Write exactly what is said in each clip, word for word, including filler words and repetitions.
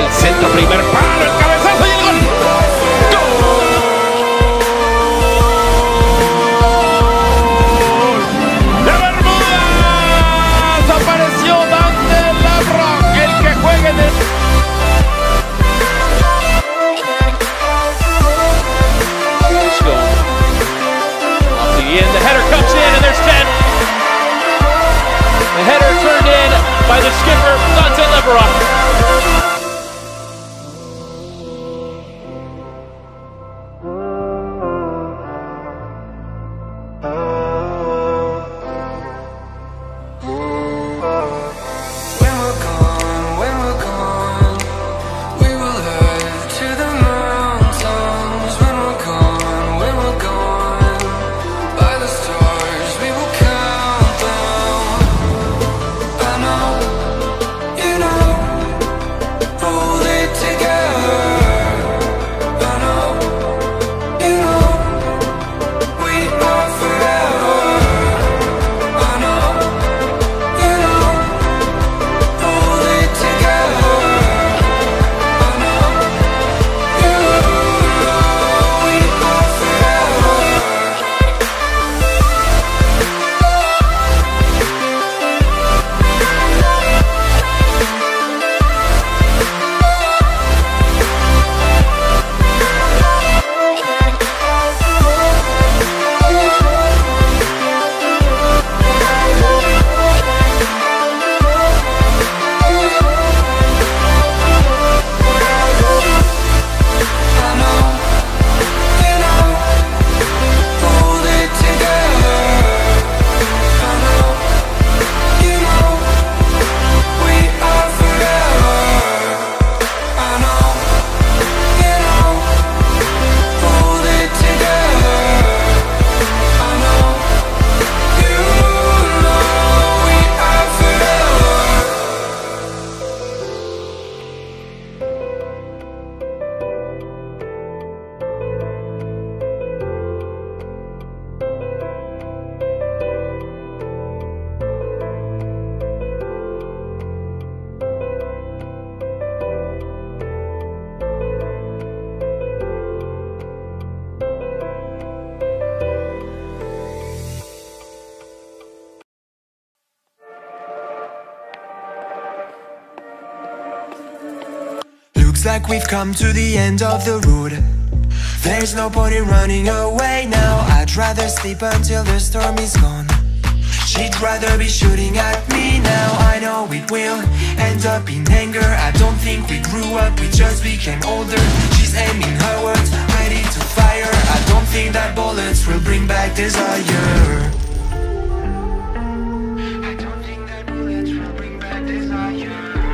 el centro, primer palo, el cabezazo y el gol. ¡Gol! ¡De Bermuda! Apareció Dante Leverock, el que juegue en el... The header comes in and there's ten. The header turned in by the skipper, Dante Leverock. Looks like we've come to the end of the road. There's no point in running away now. I'd rather sleep until the storm is gone. She'd rather be shooting at me now. I know it will end up in anger. I don't think we grew up, we just became older. She's aiming her words, ready to fire. I don't think that bullets will bring back desire. I don't think that bullets will bring back desire.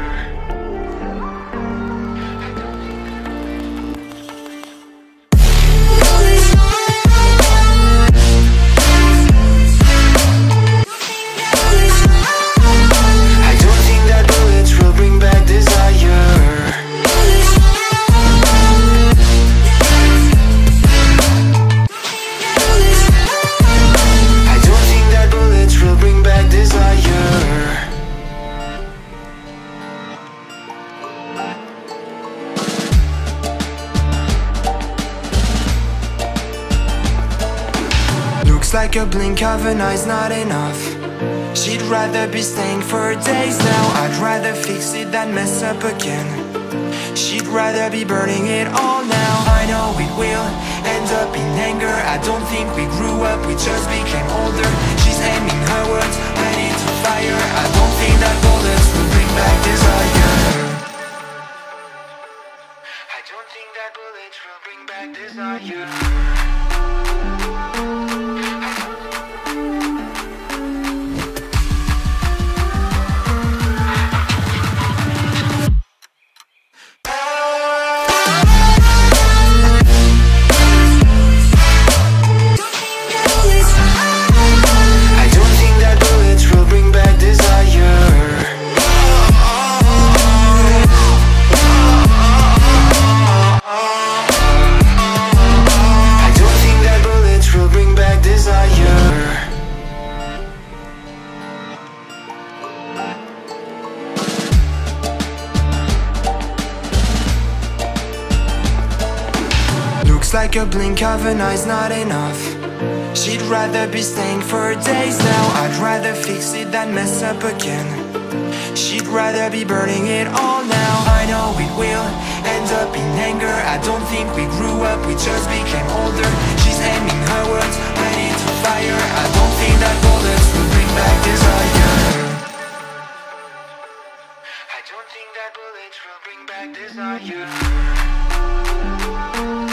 Like a blink of an eye's not enough. She'd rather be staying for days now. I'd rather fix it than mess up again. She'd rather be burning it all now. I know it will end up in anger. I don't think we grew up, we just became older. She's aiming her words, ready to fire. I don't think that bullets will bring back desire. I don't think that bullets will bring back desire. looks like a blink of an eye's not enough. She'd rather be staying for days now. I'd rather fix it than mess up again. She'd rather be burning it all now. I know it will end up in anger. I don't think we grew up, we just became older. She's aiming her words, ready to fire. I don't think that bullets will bring back desire. I don't think that bullets will bring back desire.